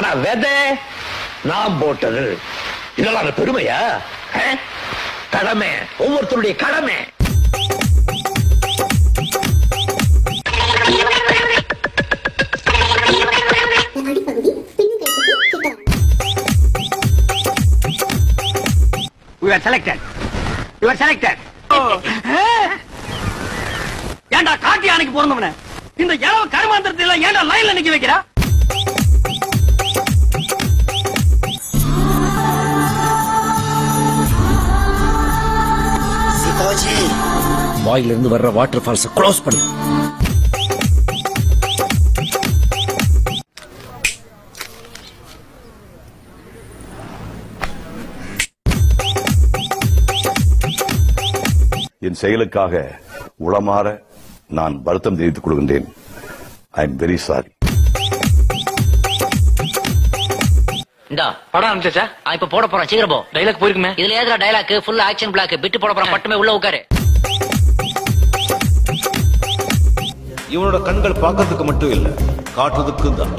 ஆனா விதை நான் போட்டது. இதெல்லாம் பெருமையா? கடமை, ஒவ்வொருத்தருடைய கடமை. You are selected. You are selected. ஏண்டா காட்டி அன்னைக்கு பிறந்தவன இந்த இளவ கருமாந்திரத்துல ஏண்டா லைன்ல நிக்க வைக்கிறா? வாயில இருந்து வர்ற வாட்டர் ஃபால்ஸ் க்ளோஸ் பண்ணு. என் செயலுக்காக உளமாற நான் வருத்தம் தெரிவித்துக் கொள்கின்றேன். I am very sorry. இந்தா படம் ஆரம்பிச்சா இப்ப போட போறேன். சீக்கிரம் போ. டைலாக் போயிருக்குமே. இதுல ஏதா dialogue full action block bit போட போறேன். மட்டுமே உள்ள உட்காரு. இவனோட கண்கள் பார்க்கறதுக்கு மட்டும் இல்ல, காட்டுறதுக்கும் தான்.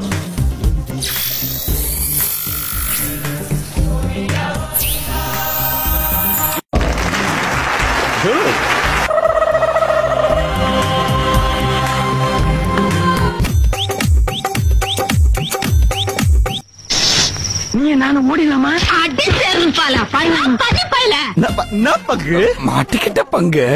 நீ நானும் ஓடிடலாமா? அடி சேருப்பால பங்கு மாட்டிக்கிட்ட பங்கு.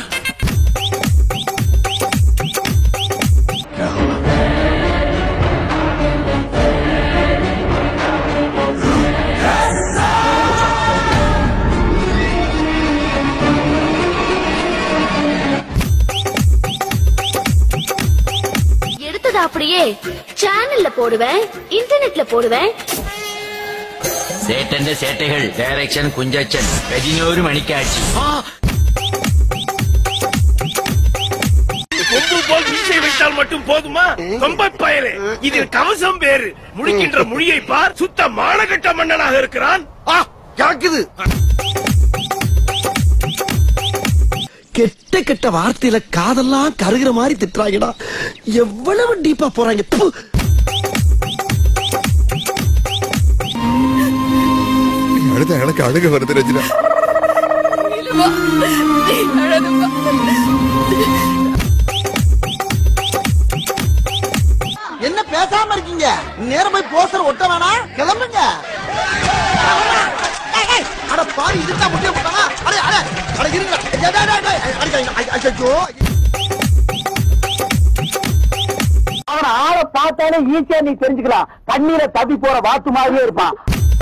எடுத்தது அப்படியே சேனல்ல போடுவேன், இன்டர்நெட்ல போடுவேன். சேட்டന്റെ சேட்டைகள் டைரக்ஷன் குஞ்சச்சன் 11 மணிக்காட்சி. கொம்பு போல் மீசை வைத்தால் மட்டும் போதுமா? கொம்பை பயலே, இதில் கவசம் வேறு. முடிக்கின்ற மொழியை பார். சுத்த மானகட்ட மன்னனாக இருக்கிறான். கேக்குது. கெட்ட கெட்ட வார்த்தையில காதெல்லாம் கருகிற மாதிரி திட்டுறாங்கடா. எவ்வளவு டீப்பா போறாங்க. அழுத எனக்கு அழுக வருது ரஜினா. என்ன பேசாம இருக்கீங்க? நேரம் போய் போஸ்டர் ஒட்ட வேணா, கிளம்புங்க. அட பாரு, இதுக்கா முட்டிய போட்டாங்க. அட அட அட இருங்க. அவன ஆளை பார்த்தாலே ஈஸியா நீ தெரிஞ்சுக்கலாம். தண்ணீரை தப்பி போற வாத்து மாதிரியே இருப்பான்.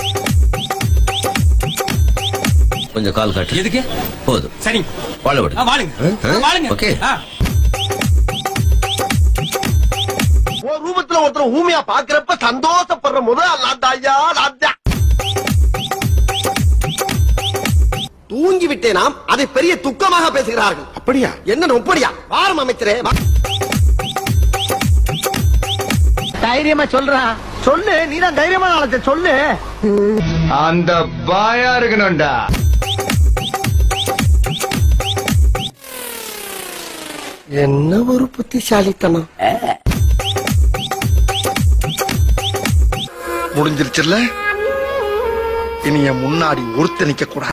கொஞ்சம் கால் காட்டு. எதுக்கு? போதும். சரி, வாழ விடு. வாழுங்க. ஓகே. ஒரு ரூபத்துல ஒருத்தர் ஊமையா பாக்குறப்ப சந்தோஷப்படுற முதல் லாத்தாயா லாத்தா. தூங்கி விட்டேனாம், அதை பெரிய துக்கமாக பேசுகிறார்கள். அப்படியா? என்ன நொப்படியா? வாரம் அமைச்சரே. தைரியமா சொல்றான். சொல்லு, நீதான் தைரியமான ஆளத்தை சொல்லு. அந்த பாயா இருக்கணும்டா. என்ன ஒரு புத்திசாலித்தனம். முடிஞ்சிருச்சுல்ல? இனி என் முன்னாடி ஒருத்த நிக்க கூடாது.